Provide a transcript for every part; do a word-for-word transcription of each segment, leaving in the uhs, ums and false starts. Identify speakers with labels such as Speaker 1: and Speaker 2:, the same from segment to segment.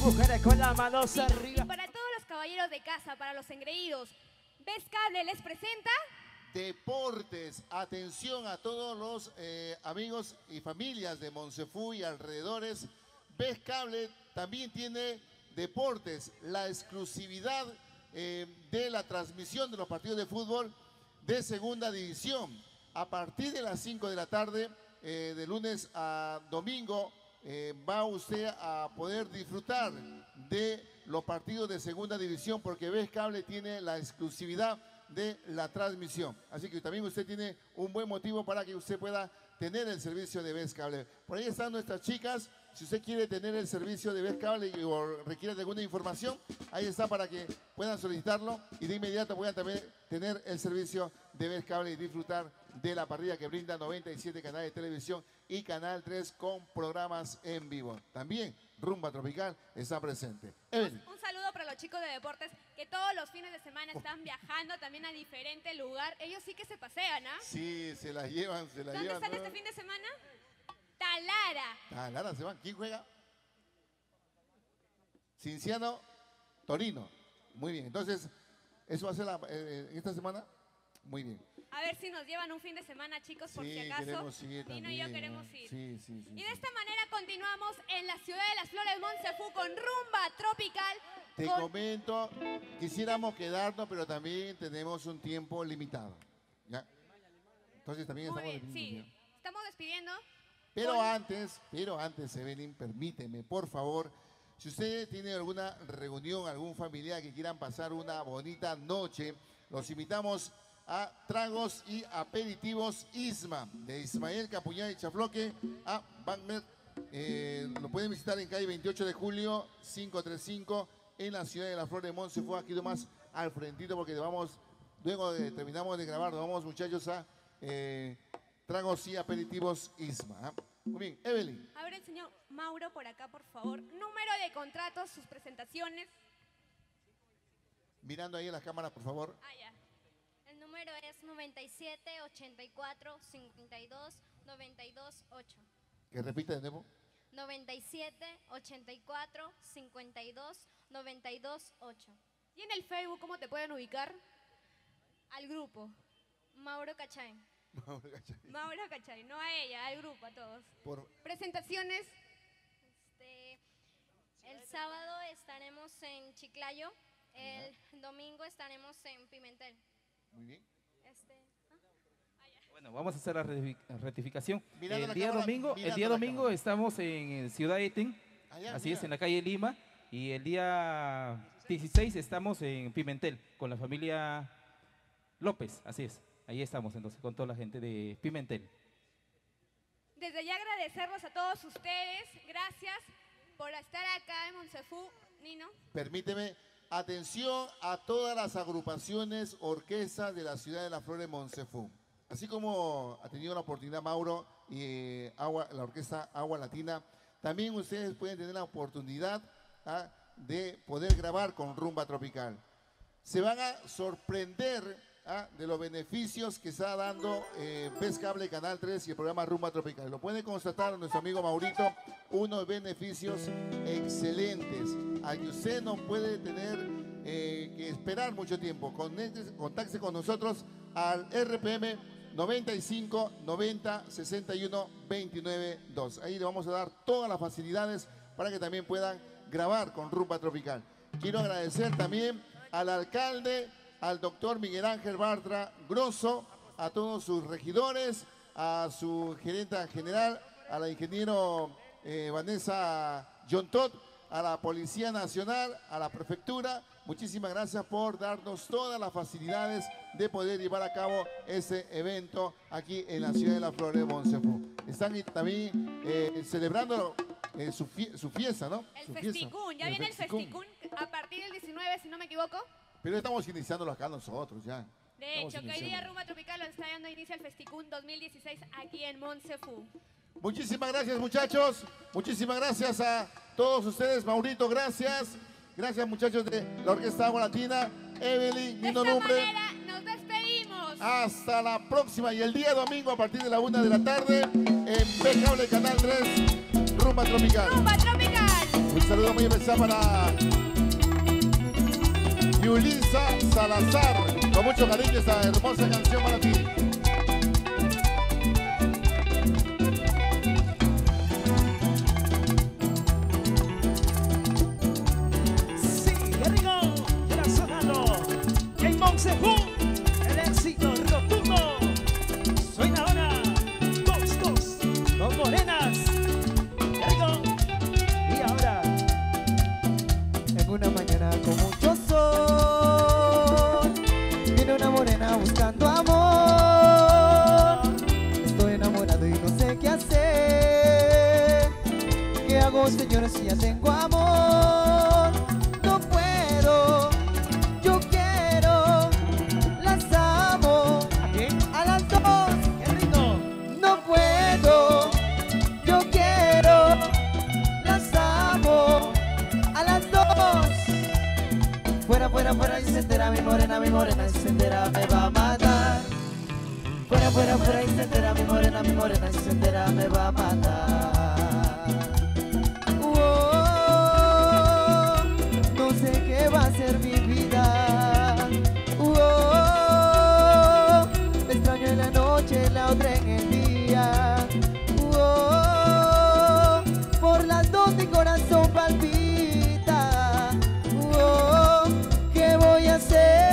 Speaker 1: mujeres con las manos
Speaker 2: Sí,
Speaker 1: arriba.
Speaker 2: y para todos los caballeros de casa, para los engreídos, ¿Ves Cable les presenta?
Speaker 3: Deportes. Atención a todos los eh, amigos y familias de Monsefú y alrededores. Ves Cable también tiene deportes, la exclusividad eh, de la transmisión de los partidos de fútbol de segunda división. A partir de las cinco de la tarde, eh, de lunes a domingo, eh, va usted a poder disfrutar de los partidos de segunda división porque Ves Cable tiene la exclusividad de la transmisión. Así que también usted tiene un buen motivo para que usted pueda tener el servicio de Ves Cable. Por ahí están nuestras chicas. Si usted quiere tener el servicio de Ves Cable y, o requiere de alguna información, ahí está para que puedan solicitarlo y de inmediato puedan también tener el servicio de Ves Cable y disfrutar de la parrilla que brinda noventa y siete canales de televisión y Canal tres con programas en vivo. También Rumba Tropical está presente. Evelyn.
Speaker 2: Un saludo para los chicos de deportes que todos los fines de semana están viajando también a diferente lugar. Ellos sí que se pasean, ¿ah?
Speaker 3: Sí, se la llevan, se la
Speaker 2: ¿Dónde
Speaker 3: llevan.
Speaker 2: están
Speaker 3: ¿no?
Speaker 2: este fin de semana? Talara.
Speaker 3: Ah, Lara se van. ¿Quién juega? Cinciano Torino. Muy bien. Entonces, ¿eso va a ser la, eh, esta semana? Muy bien.
Speaker 2: A ver si nos llevan un fin de semana, chicos, por
Speaker 3: Sí,
Speaker 2: si acaso.
Speaker 3: queremos ir
Speaker 2: Nino y yo
Speaker 3: también,
Speaker 2: queremos
Speaker 3: ¿no?
Speaker 2: ir.
Speaker 3: Sí, sí, sí.
Speaker 2: Y de
Speaker 3: sí.
Speaker 2: esta manera continuamos en la ciudad de las flores, Monsefú, con Rumba Tropical.
Speaker 3: Te
Speaker 2: con...
Speaker 3: comento, quisiéramos quedarnos, pero también tenemos un tiempo limitado. ¿Ya? Entonces también
Speaker 2: Muy
Speaker 3: estamos
Speaker 2: bien,
Speaker 3: despidiendo,
Speaker 2: sí.
Speaker 3: ¿ya?
Speaker 2: Estamos despidiendo.
Speaker 3: Pero
Speaker 2: con-
Speaker 3: antes, pero antes, Evelyn, permíteme, por favor, si usted tiene alguna reunión, algún familiar que quieran pasar una bonita noche, los invitamos a Tragos y Aperitivos Isma, de Ismael Capuñá y Chafloque a Wagner. Eh, lo pueden visitar en calle veintiocho de julio, quinientos treinta y cinco, en la ciudad de La Flor de Monsefú, aquí nomás al frentito, porque vamos, luego de, terminamos de grabar, nos vamos muchachos a eh, Tragos y Aperitivos Isma. ¿Ah? Muy bien, Evelyn.
Speaker 2: A ver, el señor Mauro por acá, por favor. Número de contratos, sus presentaciones.
Speaker 3: Mirando ahí a las cámaras, por favor.
Speaker 2: Ah, ya.
Speaker 4: El número es noventa y siete, ochenta y cuatro, cincuenta y dos, noventa y dos, ocho.
Speaker 3: Que repita de nuevo.
Speaker 4: noventa y siete, ochenta y cuatro, cincuenta y dos, noventa y dos, ocho.
Speaker 2: Y en el Facebook, ¿cómo te pueden ubicar? Al grupo.
Speaker 4: Mauro Cachay.
Speaker 2: Mauro Cachay, no a ella, al grupo, a todos.
Speaker 3: Por,
Speaker 2: Presentaciones.
Speaker 4: Este, el sábado estaremos en Chiclayo. El domingo estaremos en Pimentel.
Speaker 3: muy bien.
Speaker 4: Este,
Speaker 5: Bueno, vamos a hacer la retifi- rectificación.
Speaker 3: Mirando
Speaker 5: El
Speaker 3: la
Speaker 5: día
Speaker 3: cámara,
Speaker 5: domingo, el
Speaker 3: mirando
Speaker 5: día
Speaker 3: la
Speaker 5: domingo
Speaker 3: cámara.
Speaker 5: estamos en Ciudad Eten,
Speaker 3: Allá,
Speaker 5: así
Speaker 3: mira.
Speaker 5: es, en la calle Lima, y el día dieciséis estamos en Pimentel con la familia López, así es. Ahí estamos entonces con toda la gente de Pimentel.
Speaker 2: Desde ya agradecerlos a todos ustedes. Gracias por estar acá en Monsefú. Nino.
Speaker 3: Permíteme, atención a todas las agrupaciones, orquestas de la ciudad de La Flor de Monsefú. Así como ha tenido la oportunidad Mauro y eh, Agua, la orquesta Agua Latina, también ustedes pueden tener la oportunidad ¿ah? de poder grabar con Rumba Tropical. Se van a sorprender ¿ah? de los beneficios que está dando eh, Ves Cable, Canal tres y el programa Rumba Tropical. Lo puede constatar nuestro amigo Maurito, unos beneficios excelentes, al que usted no puede tener eh, que esperar mucho tiempo. Conéctese- Contáctese con nosotros al R P M noventa y cinco, noventa, sesenta y uno, veintinueve, dos. Ahí le vamos a dar todas las facilidades para que también puedan grabar con Rumba Tropical. Quiero agradecer también al alcalde, al doctor Miguel Ángel Bartra Grosso, a todos sus regidores, a su gerenta general, a la ingeniero eh, Vanessa John Todd, a la Policía Nacional, a la Prefectura. Muchísimas gracias por darnos todas las facilidades de poder llevar a cabo ese evento aquí en la ciudad de La Flor de Monsefú. Están también eh, celebrando eh, su, fie- su fiesta, ¿no?
Speaker 2: El
Speaker 3: Su fiesta.
Speaker 2: Festicún. Ya
Speaker 3: El
Speaker 2: viene el
Speaker 3: Festicún.
Speaker 2: Festicún a partir del diecinueve, si no me equivoco.
Speaker 3: Pero estamos iniciándolo acá nosotros ya.
Speaker 2: De
Speaker 3: Estamos
Speaker 2: hecho, que hoy día
Speaker 3: iniciando.
Speaker 2: Rumba Tropical lo está dando inicio al Festicún dos mil dieciséis aquí en Monsefú.
Speaker 3: Muchísimas gracias, muchachos. Muchísimas gracias a todos ustedes. Maurito, gracias. Gracias, muchachos de la Orquesta Agua Latina. Evelyn,
Speaker 2: De
Speaker 3: Nino
Speaker 2: esta
Speaker 3: Lumbre.
Speaker 2: manera nos despedimos.
Speaker 3: Hasta la próxima. Y el día domingo a partir de la una de la tarde en Ves Cable Canal tres, Rumba Tropical.
Speaker 2: Rumba Tropical.
Speaker 3: Un saludo muy especial para Yulisa Salazar. Con mucho cariño esta hermosa canción para ti.
Speaker 1: Sí, qué rico, era sonando en Monsefú, el éxito rotundo. Suena ahora, dos, dos, dos morenas. Qué rico. Y ahora,
Speaker 6: En una mañana con mucho sol, viene una morena buscando amor. Estoy enamorado y no sé qué hacer. ¿Qué hago, señores, si ya tengo amor? No puedo, yo quiero, las amo
Speaker 1: ¿a quién?
Speaker 6: a las dos.
Speaker 1: Qué rico.
Speaker 6: No puedo, yo quiero, las amo a las dos. Fuera, fuera, fuera y se entera mi morena, mi morena y se entera me va a matar. Fuera, fuera, fuera y se entera mi morena, mi morena y se entera me va a matar. Oh, no sé qué va a ser mi vida. Oh, la extraño en la noche, la otra en el día. Oh, por las dos mi corazón palpita. Oh, ¿qué voy a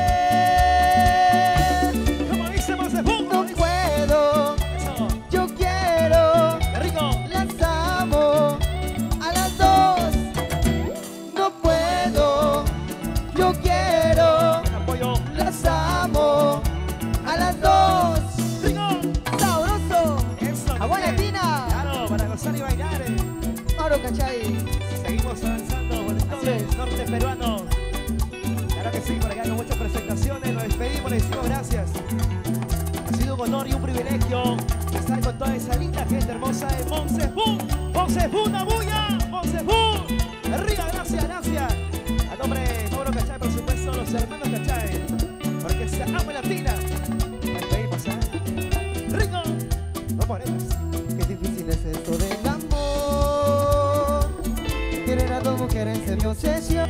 Speaker 6: hacer?
Speaker 1: ¿Cómo dice Monsefú?
Speaker 6: No puedo,
Speaker 1: Eso.
Speaker 6: yo quiero,
Speaker 1: Qué rico.
Speaker 6: las amo a las dos. No puedo, yo quiero,
Speaker 1: Apoyo.
Speaker 6: las amo a las dos.
Speaker 1: Rico.
Speaker 6: Sabroso,
Speaker 1: Eso.
Speaker 6: agua
Speaker 1: bien.
Speaker 6: latina.
Speaker 1: Claro, para gozar y bailar. eh.
Speaker 6: Mauro Cachay.
Speaker 1: Seguimos avanzando por el todo
Speaker 6: Así es.
Speaker 1: el norte peruano. Claro que sí, por acá con muchas presentaciones. Nos despedimos, les decimos gracias. Ha sido un honor y un privilegio estar con toda esa linda gente hermosa de Monsefú. Monsefú, una bulla. Monsefú. Arriba, gracias, gracias. A nombre de Mauro Cachay, por supuesto, los hermanos Cachay. Porque se ama latina. Nos despedimos, ¿eh? Rico. Vamos, morenas.
Speaker 6: Qué difícil es esto del amor. Querer a dos mujeres es mi obsesión.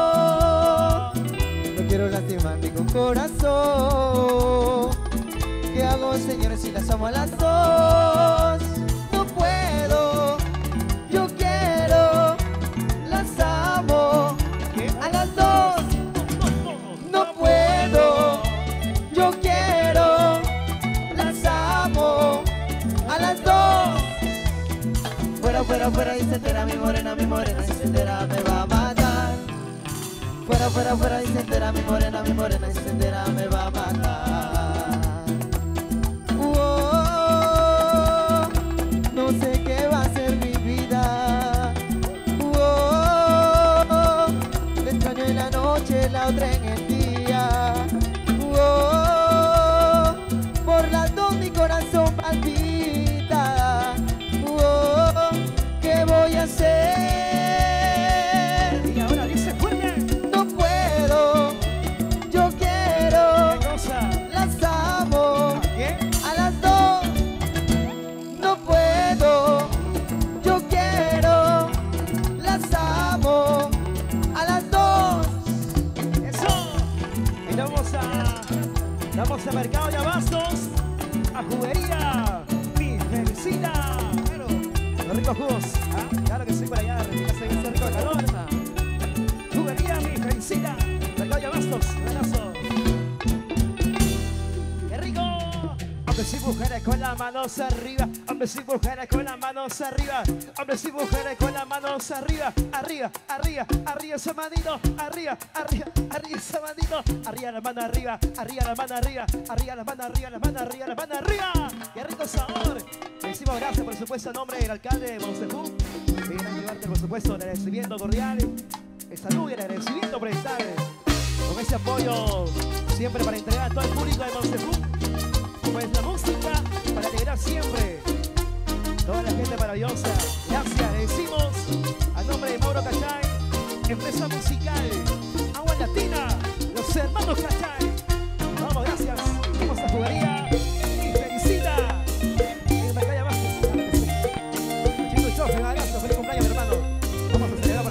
Speaker 6: No quiero lastimar ningún corazón. ¿Qué hago, señores, si las amo a las dos? No puedo, yo quiero, las amo a las dos. No puedo, yo quiero, las amo a las dos. Fuera, fuera, fuera y se entera mi morena, mi morena y se entera me va a matar. Fuera, fuera, fuera y se entera mi morena, mi morena y se entera me va a matar. Oh, no sé qué va a ser mi vida. Oh, la extraño en la noche, la otra en el día. Oh, por las dos mi corazón palpita. Oh, ¿qué voy a hacer?
Speaker 1: Y ahora dice fuerte.
Speaker 6: No puedo, yo quiero,
Speaker 1: ¿Qué cosa?
Speaker 6: las amo
Speaker 1: ¿Qué?
Speaker 6: a las dos. No puedo, yo quiero, las amo a las dos.
Speaker 1: Eso. Y vamos a, vamos a Mercado de Abastos, a Juguería, mi felicidad. Claro, los ricos jugos. ¿Ah? Claro que sí, por allá, replicarse en este rico de calor. Juguería, mi felicidad. Mercado de Abastos, un abrazo. ¡Qué rico! Hombres y mujeres con las manos arriba, hombres y mujeres con las manos arriba, hombres y mujeres con las manos arriba, arriba, arriba, arriba esa manito, arriba, arriba, arriba esa manito, arriba la mano arriba, arriba la mano arriba, arriba la mano arriba, la mano arriba, la mano arriba. ¡Qué rico sabor! Le decimos gracias, por supuesto, a nombre del alcalde de Monsefú, y gran llevarte, por supuesto, el agradecimiento cordial, el salud y el agradecimiento por estar con ese apoyo siempre para entregar a todo el público de Monsefú. Pues la música para alegrar siempre toda la gente maravillosa. Gracias, le decimos a nombre de Mauro Cachay, empresa musical, Agua Latina, los hermanos Cachay. Vamos, gracias. Vamos a Juguería y felicita. En Mercado Abastos, claro que sí. Chico y Chofe, un abrazo, feliz cumpleaños, mi hermano. Vamos a celebrar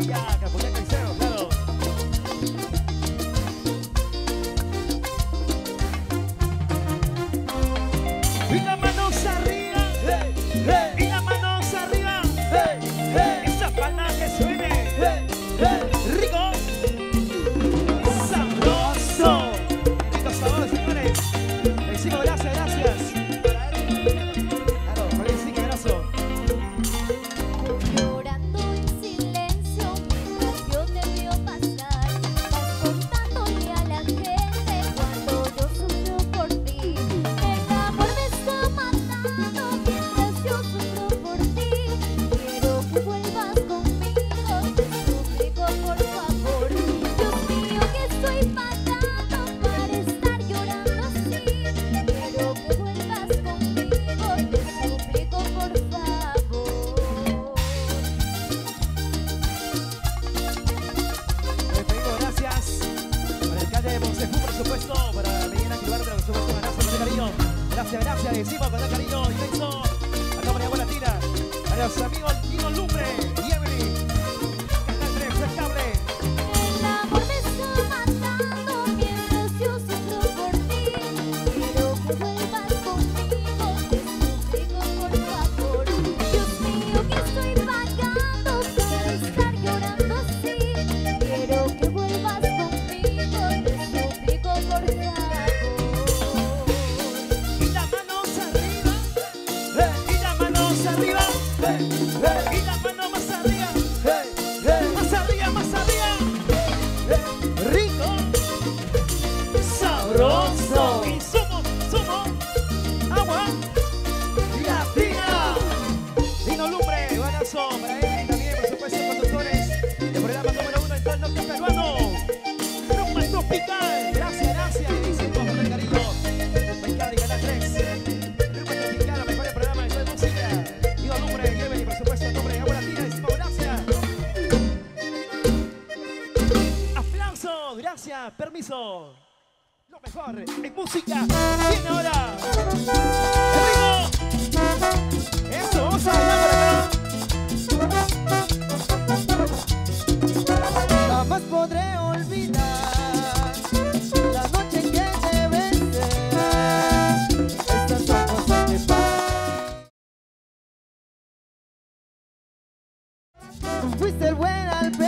Speaker 1: Capuyaca, Capuyaca y Cero, claro. Y las manos arriba,
Speaker 6: Hey, hey,
Speaker 1: y las manos arriba.
Speaker 6: hey, hey,
Speaker 1: Esa palma que suene.
Speaker 6: hey, hey.
Speaker 1: Rico, sabroso. Rico sabor, señores. Le decimos gracias, gracias. Claro, por ahí sí que graso.
Speaker 4: Llorando en silencio mientras yo te veo pasar, vas contándole a la gente cuando yo sufro por ti. El amor me está matando mientras yo sufro por ti. Quiero que vuelvas conmigo, te suplico por favor. Dios mío, que estoy pagando para estar llorando así. Quiero que vuelvas conmigo, te suplico por favor.
Speaker 1: Les pedimos gracias para el alcalde de Monsefú, por supuesto, para Medina Kilbarra, por supuesto, gracias con el cariño. Gracias, gracias, decimos con el cariño inmenso. A Cámara de Agua Latina, a los amigos Nino Lumbre y Emily. Canal tres, el cable.
Speaker 4: El amor me está matando mientras yo sufro por ti. Quiero que vuelvas conmigo, te suplico por favor. Dios mío, que estoy pagando para estar llorando así. Quiero que vuelvas conmigo, te suplico por favor.
Speaker 1: Y las manos arriba, y las manos arriba, y las manos más arriba, más arriba, más arriba. Rico, sabroso. Y somos, somos agua latina. Dino Lumbre, banazo para él y también, por supuesto, conductores del programa número uno en todo el norte peruano. Rumba Tropical. Gracias, gracias. Y decimos con el cariño. Pescado y Canal tres. Rumba Tropical, lo mejor del programa de toda la música. Dino Lumbre, Yemen y por supuesto el nombre de Agua Latina. Decimos gracias. Aplausos, gracias, permiso. Lo mejor en música. Viene ahora. El ritmo. Eso, vamos a bailar por acá.
Speaker 6: Jamás podré olvidar la noche que te besé. Estas son cosas que pasan. Fuiste el buen al